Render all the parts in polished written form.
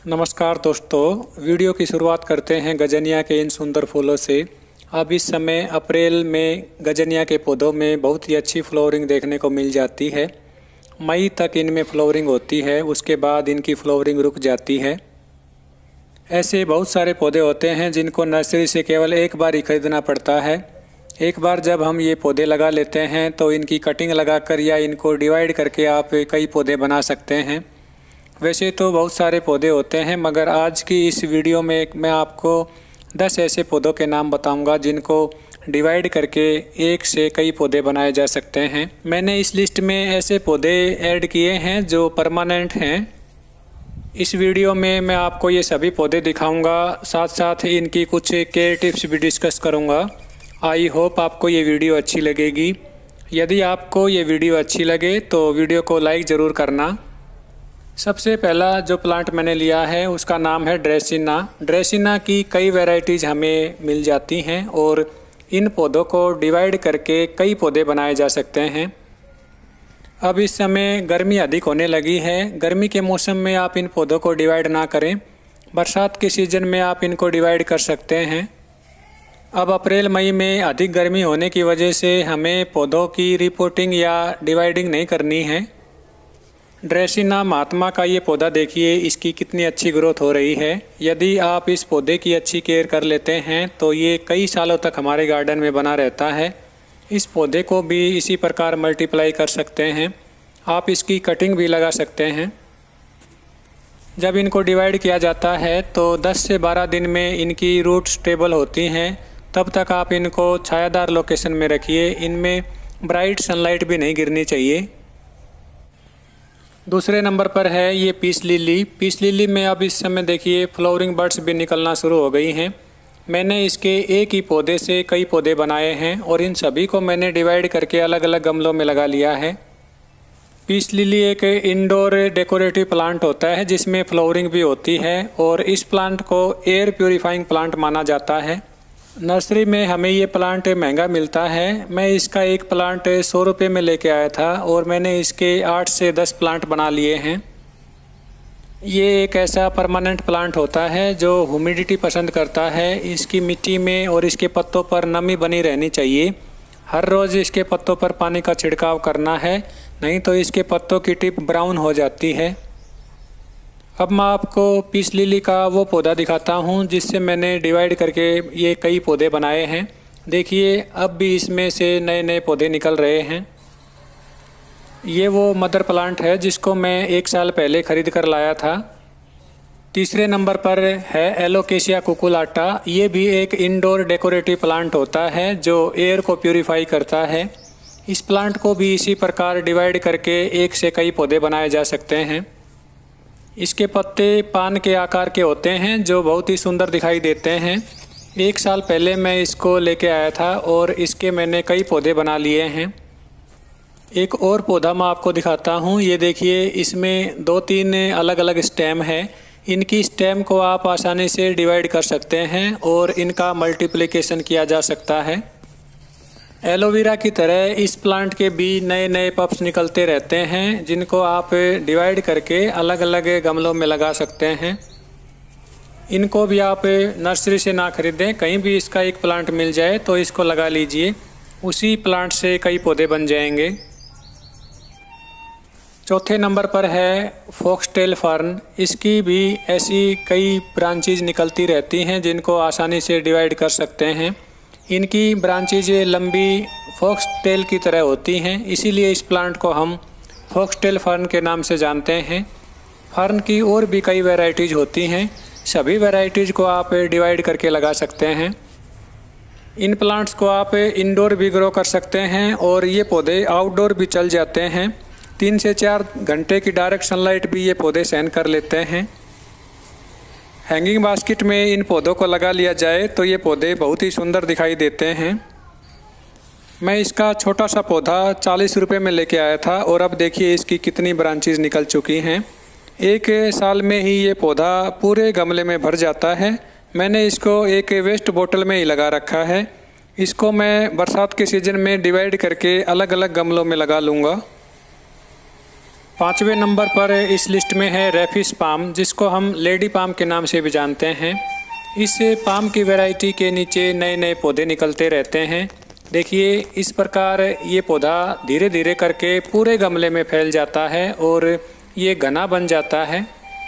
नमस्कार दोस्तों, वीडियो की शुरुआत करते हैं गजनिया के इन सुंदर फूलों से। अब इस समय अप्रैल में गजनिया के पौधों में बहुत ही अच्छी फ्लावरिंग देखने को मिल जाती है। मई तक इनमें फ्लावरिंग होती है, उसके बाद इनकी फ्लावरिंग रुक जाती है। ऐसे बहुत सारे पौधे होते हैं जिनको नर्सरी से केवल एक बार ही खरीदना पड़ता है। एक बार जब हम ये पौधे लगा लेते हैं तो इनकी कटिंग लगाकर या इनको डिवाइड करके आप कई पौधे बना सकते हैं। वैसे तो बहुत सारे पौधे होते हैं, मगर आज की इस वीडियो में मैं आपको 10 ऐसे पौधों के नाम बताऊंगा जिनको डिवाइड करके एक से कई पौधे बनाए जा सकते हैं। मैंने इस लिस्ट में ऐसे पौधे ऐड किए हैं जो परमानेंट हैं। इस वीडियो में मैं आपको ये सभी पौधे दिखाऊंगा, साथ साथ इनकी कुछ केयर टिप्स भी डिस्कस करूंगा। आई होप आपको ये वीडियो अच्छी लगेगी। यदि आपको ये वीडियो अच्छी लगे तो वीडियो को लाइक ज़रूर करना। सबसे पहला जो प्लांट मैंने लिया है उसका नाम है ड्रेसिना। ड्रेसिना की कई वैरायटीज़ हमें मिल जाती हैं और इन पौधों को डिवाइड करके कई पौधे बनाए जा सकते हैं। अब इस समय गर्मी अधिक होने लगी है। गर्मी के मौसम में आप इन पौधों को डिवाइड ना करें, बरसात के सीज़न में आप इनको डिवाइड कर सकते हैं। अब अप्रैल मई में अधिक गर्मी होने की वजह से हमें पौधों की रिपोर्टिंग या डिवाइडिंग नहीं करनी है। ड्रेसिना महात्मा का ये पौधा देखिए, इसकी कितनी अच्छी ग्रोथ हो रही है। यदि आप इस पौधे की अच्छी केयर कर लेते हैं तो ये कई सालों तक हमारे गार्डन में बना रहता है। इस पौधे को भी इसी प्रकार मल्टीप्लाई कर सकते हैं। आप इसकी कटिंग भी लगा सकते हैं। जब इनको डिवाइड किया जाता है तो 10 से 12 दिन में इनकी रूट स्टेबल होती हैं। तब तक आप इनको छायादार लोकेशन में रखिए। इनमें ब्राइट सनलाइट भी नहीं गिरनी चाहिए। दूसरे नंबर पर है ये पीस लिली। पीस लिली में अब इस समय देखिए फ्लावरिंग बर्ड्स भी निकलना शुरू हो गई हैं। मैंने इसके एक ही पौधे से कई पौधे बनाए हैं और इन सभी को मैंने डिवाइड करके अलग अलग गमलों में लगा लिया है। पीस लिली एक इंडोर डेकोरेटिव प्लांट होता है जिसमें फ्लावरिंग भी होती है और इस प्लांट को एयर प्योरीफाइंग प्लांट माना जाता है। नर्सरी में हमें ये प्लांट महंगा मिलता है। मैं इसका एक प्लांट 100 रुपये में लेके आया था और मैंने इसके 8 से 10 प्लांट बना लिए हैं। ये एक ऐसा परमानेंट प्लांट होता है जो ह्यूमिडिटी पसंद करता है। इसकी मिट्टी में और इसके पत्तों पर नमी बनी रहनी चाहिए। हर रोज़ इसके पत्तों पर पानी का छिड़काव करना है, नहीं तो इसके पत्तों की टिप ब्राउन हो जाती है। अब मैं आपको पीस लिली का वो पौधा दिखाता हूँ जिससे मैंने डिवाइड करके ये कई पौधे बनाए हैं। देखिए, अब भी इसमें से नए नए पौधे निकल रहे हैं। ये वो मदर प्लांट है जिसको मैं 1 साल पहले ख़रीद कर लाया था। तीसरे नंबर पर है एलोकेशिया कुकुलाटा। ये भी एक इंडोर डेकोरेटिव प्लांट होता है जो एयर को प्यूरीफाई करता है। इस प्लांट को भी इसी प्रकार डिवाइड करके एक से कई पौधे बनाए जा सकते हैं। इसके पत्ते पान के आकार के होते हैं जो बहुत ही सुंदर दिखाई देते हैं। 1 साल पहले मैं इसको लेके आया था और इसके मैंने कई पौधे बना लिए हैं। एक और पौधा मैं आपको दिखाता हूँ। ये देखिए, इसमें 2-3 अलग अलग स्टेम है। इनकी स्टेम को आप आसानी से डिवाइड कर सकते हैं और इनका मल्टीप्लिकेशन किया जा सकता है। एलोवेरा की तरह इस प्लांट के भी नए नए पप्स निकलते रहते हैं जिनको आप डिवाइड करके अलग अलग गमलों में लगा सकते हैं। इनको भी आप नर्सरी से ना खरीदें, कहीं भी इसका एक प्लांट मिल जाए तो इसको लगा लीजिए। उसी प्लांट से कई पौधे बन जाएंगे। चौथे नंबर पर है फॉक्सटेल फर्न। इसकी भी ऐसी कई ब्रांचेज निकलती रहती हैं जिनको आसानी से डिवाइड कर सकते हैं। इनकी ब्रांचेज लंबी फॉक्सटेल की तरह होती हैं, इसीलिए इस प्लांट को हम फॉक्सटेल फर्न के नाम से जानते हैं। फर्न की और भी कई वैरायटीज़ होती हैं। सभी वैरायटीज़ को आप डिवाइड करके लगा सकते हैं। इन प्लांट्स को आप इंडोर भी ग्रो कर सकते हैं और ये पौधे आउटडोर भी चल जाते हैं। 3 से 4 घंटे की डायरेक्ट सनलाइट भी ये पौधे सहन कर लेते हैं। हैंगिंग बास्केट में इन पौधों को लगा लिया जाए तो ये पौधे बहुत ही सुंदर दिखाई देते हैं। मैं इसका छोटा सा पौधा 40 रुपये में लेके आया था और अब देखिए इसकी कितनी ब्रांचेज निकल चुकी हैं। 1 साल में ही ये पौधा पूरे गमले में भर जाता है। मैंने इसको एक वेस्ट बोतल में ही लगा रखा है। इसको मैं बरसात के सीज़न में डिवाइड करके अलग अलग गमलों में लगा लूँगा। 5वें नंबर पर इस लिस्ट में है रेफिस पाम, जिसको हम लेडी पाम के नाम से भी जानते हैं। इस पाम की वैरायटी के नीचे नए नए पौधे निकलते रहते हैं। देखिए इस प्रकार ये पौधा धीरे धीरे करके पूरे गमले में फैल जाता है और ये घना बन जाता है।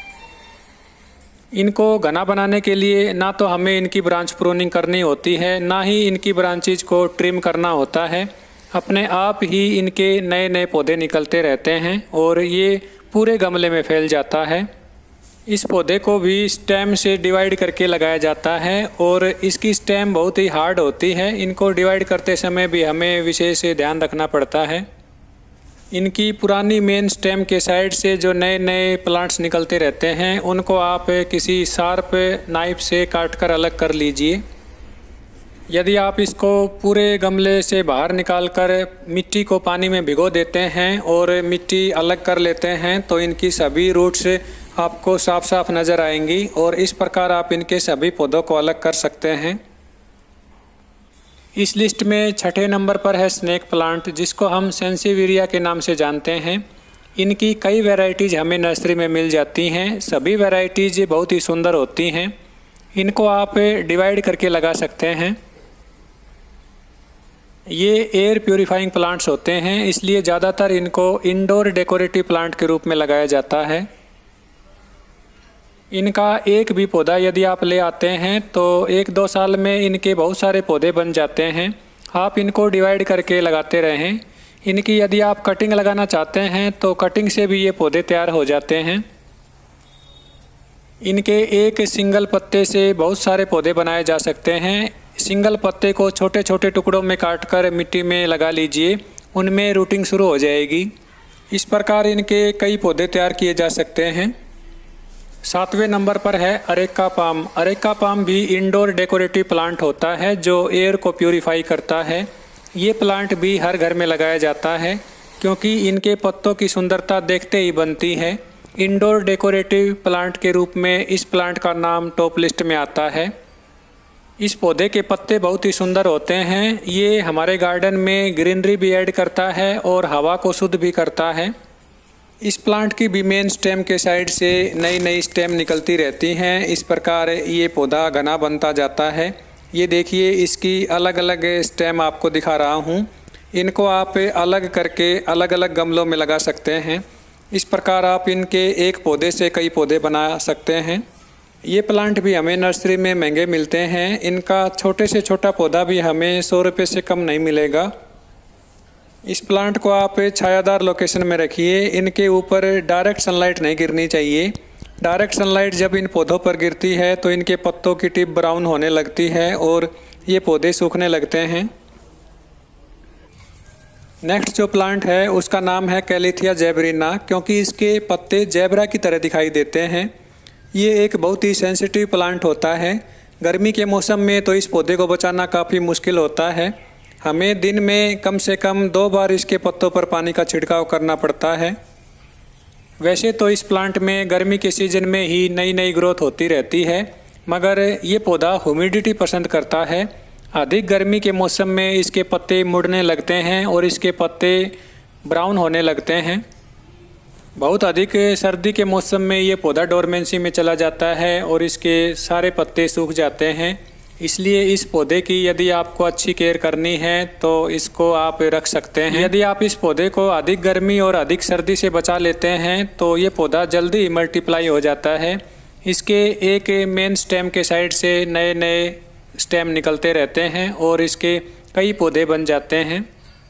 इनको घना बनाने के लिए ना तो हमें इनकी ब्रांच प्रूनिंग करनी होती है, ना ही इनकी ब्रांचेज को ट्रिम करना होता है। अपने आप ही इनके नए नए पौधे निकलते रहते हैं और ये पूरे गमले में फैल जाता है। इस पौधे को भी स्टेम से डिवाइड करके लगाया जाता है और इसकी स्टेम बहुत ही हार्ड होती है। इनको डिवाइड करते समय भी हमें विशेष ध्यान रखना पड़ता है। इनकी पुरानी मेन स्टेम के साइड से जो नए नए प्लांट्स निकलते रहते हैं उनको आप किसी शार्प नाइफ से काटकर अलग कर लीजिए। यदि आप इसको पूरे गमले से बाहर निकालकर मिट्टी को पानी में भिगो देते हैं और मिट्टी अलग कर लेते हैं तो इनकी सभी रूट्स आपको साफ साफ नज़र आएंगी और इस प्रकार आप इनके सभी पौधों को अलग कर सकते हैं। इस लिस्ट में 6ठे नंबर पर है स्नेक प्लांट, जिसको हम सेंसिविरिया के नाम से जानते हैं। इनकी कई वैरायटीज़ हमें नर्सरी में मिल जाती हैं। सभी वैरायटीज़ बहुत ही सुंदर होती हैं। इनको आप डिवाइड करके लगा सकते हैं। ये एयर प्यूरिफाइंग प्लांट्स होते हैं, इसलिए ज़्यादातर इनको इंडोर डेकोरेटिव प्लांट के रूप में लगाया जाता है। इनका एक भी पौधा यदि आप ले आते हैं तो 1-2 साल में इनके बहुत सारे पौधे बन जाते हैं। आप इनको डिवाइड करके लगाते रहें। इनकी यदि आप कटिंग लगाना चाहते हैं तो कटिंग से भी ये पौधे तैयार हो जाते हैं। इनके एक सिंगल पत्ते से बहुत सारे पौधे बनाए जा सकते हैं। सिंगल पत्ते को छोटे छोटे टुकड़ों में काटकर मिट्टी में लगा लीजिए, उनमें रूटिंग शुरू हो जाएगी। इस प्रकार इनके कई पौधे तैयार किए जा सकते हैं। 7वें नंबर पर है अरेका पाम। अरेका पाम भी इंडोर डेकोरेटिव प्लांट होता है जो एयर को प्यूरिफाई करता है। ये प्लांट भी हर घर में लगाया जाता है क्योंकि इनके पत्तों की सुंदरता देखते ही बनती है। इंडोर डेकोरेटिव प्लांट के रूप में इस प्लांट का नाम टॉप लिस्ट में आता है। इस पौधे के पत्ते बहुत ही सुंदर होते हैं। ये हमारे गार्डन में ग्रीनरी भी ऐड करता है और हवा को शुद्ध भी करता है। इस प्लांट की भी मेन स्टेम के साइड से नई नई स्टेम निकलती रहती हैं। इस प्रकार ये पौधा घना बनता जाता है। ये देखिए इसकी अलग अलग स्टेम आपको दिखा रहा हूँ। इनको आप अलग करके अलग अलग गमलों में लगा सकते हैं। इस प्रकार आप इनके एक पौधे से कई पौधे बना सकते हैं। ये प्लांट भी हमें नर्सरी में महंगे मिलते हैं। इनका छोटे से छोटा पौधा भी हमें 100 रुपये से कम नहीं मिलेगा। इस प्लांट को आप छायादार लोकेशन में रखिए। इनके ऊपर डायरेक्ट सनलाइट नहीं गिरनी चाहिए। डायरेक्ट सनलाइट जब इन पौधों पर गिरती है तो इनके पत्तों की टिप ब्राउन होने लगती है और ये पौधे सूखने लगते हैं। नेक्स्ट जो प्लांट है उसका नाम है कैलिथिया जेबरीना, क्योंकि इसके पत्ते जेबरा की तरह दिखाई देते हैं। ये एक बहुत ही सेंसिटिव प्लांट होता है। गर्मी के मौसम में तो इस पौधे को बचाना काफ़ी मुश्किल होता है। हमें दिन में कम से कम 2 बार इसके पत्तों पर पानी का छिड़काव करना पड़ता है। वैसे तो इस प्लांट में गर्मी के सीज़न में ही नई नई ग्रोथ होती रहती है, मगर ये पौधा ह्यूमिडिटी पसंद करता है। अधिक गर्मी के मौसम में इसके पत्ते मुड़ने लगते हैं और इसके पत्ते ब्राउन होने लगते हैं। बहुत अधिक सर्दी के मौसम में ये पौधा डोरमेंसी में चला जाता है और इसके सारे पत्ते सूख जाते हैं। इसलिए इस पौधे की यदि आपको अच्छी केयर करनी है तो इसको आप रख सकते हैं। यदि आप इस पौधे को अधिक गर्मी और अधिक सर्दी से बचा लेते हैं तो ये पौधा जल्दी ही मल्टीप्लाई हो जाता है। इसके एक मेन स्टेम के साइड से नए नए स्टेम निकलते रहते हैं और इसके कई पौधे बन जाते हैं।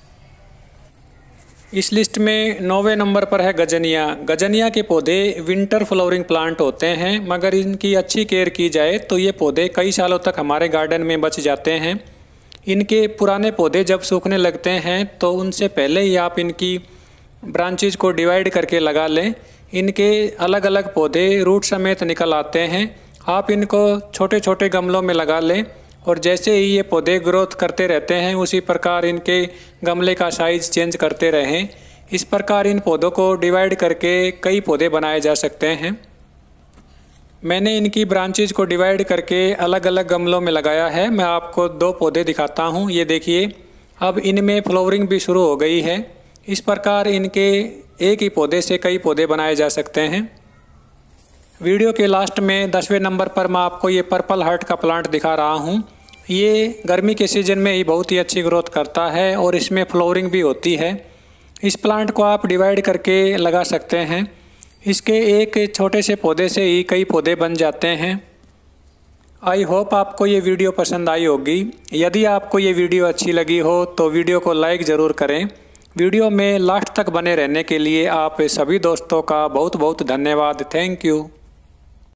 इस लिस्ट में 9वें नंबर पर है गजनिया। गजनिया के पौधे विंटर फ्लावरिंग प्लांट होते हैं, मगर इनकी अच्छी केयर की जाए तो ये पौधे कई सालों तक हमारे गार्डन में बच जाते हैं। इनके पुराने पौधे जब सूखने लगते हैं तो उनसे पहले ही आप इनकी ब्रांचेज को डिवाइड करके लगा लें। इनके अलग अलग पौधे रूट समेत निकल आते हैं। आप इनको छोटे छोटे गमलों में लगा लें और जैसे ही ये पौधे ग्रोथ करते रहते हैं उसी प्रकार इनके गमले का साइज़ चेंज करते रहें। इस प्रकार इन पौधों को डिवाइड करके कई पौधे बनाए जा सकते हैं। मैंने इनकी ब्रांचेज को डिवाइड करके अलग अलग गमलों में लगाया है। मैं आपको 2 पौधे दिखाता हूँ। ये देखिए अब इनमें फ्लावरिंग भी शुरू हो गई है। इस प्रकार इनके एक ही पौधे से कई पौधे बनाए जा सकते हैं। वीडियो के लास्ट में 10वें नंबर पर मैं आपको ये पर्पल हार्ट का प्लांट दिखा रहा हूँ। ये गर्मी के सीज़न में ही बहुत ही अच्छी ग्रोथ करता है और इसमें फ्लावरिंग भी होती है। इस प्लांट को आप डिवाइड करके लगा सकते हैं। इसके एक छोटे से पौधे से ही कई पौधे बन जाते हैं। आई होप आपको ये वीडियो पसंद आई होगी। यदि आपको ये वीडियो अच्छी लगी हो तो वीडियो को लाइक ज़रूर करें। वीडियो में लास्ट तक बने रहने के लिए आप सभी दोस्तों का बहुत बहुत धन्यवाद। Thank you.